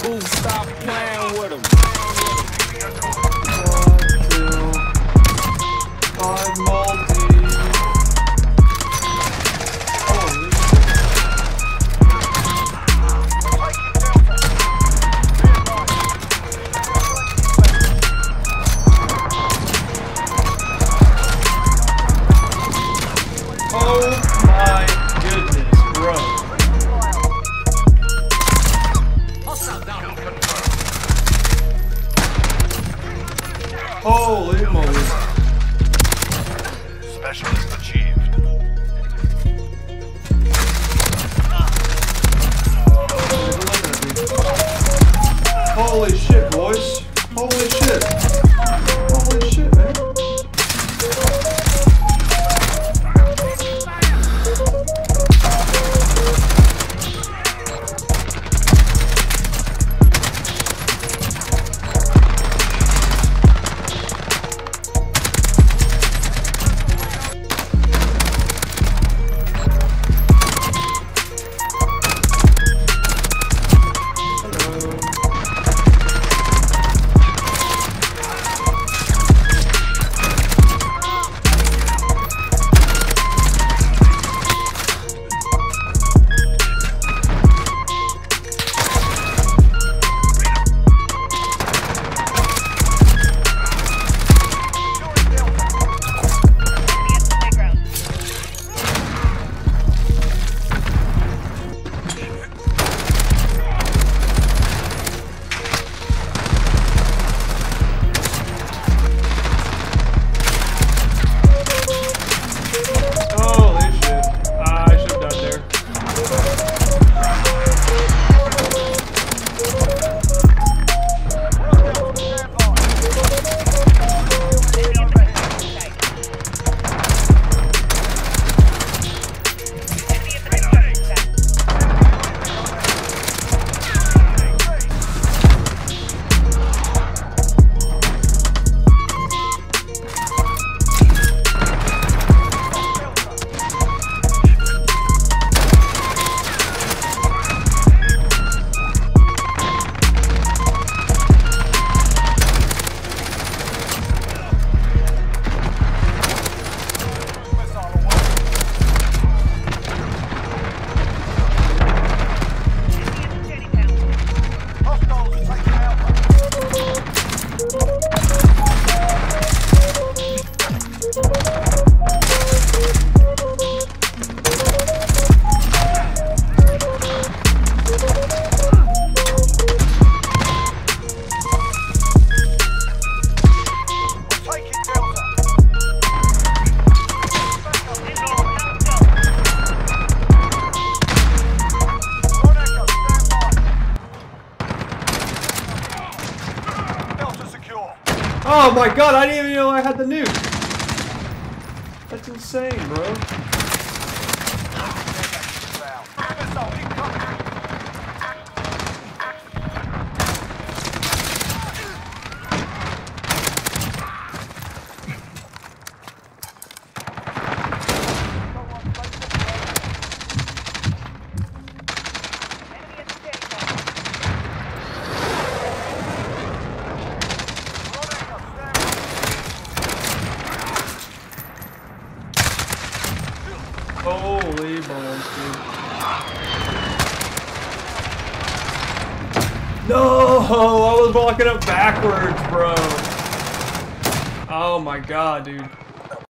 boo, stop playing with him. Five multi. Holy moly. Specialist achieved. Holy shit, boys. Holy shit. Holy shit, man. Oh my god, I didn't even know I had the nuke. That's insane, bro. Holy balls, dude. No! I was walking up backwards, bro. Oh my god, dude.